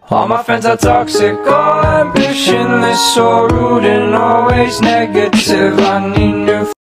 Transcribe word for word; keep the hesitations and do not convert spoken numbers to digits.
All my friends are toxic, all ambitionless, so rude and always negative. I need new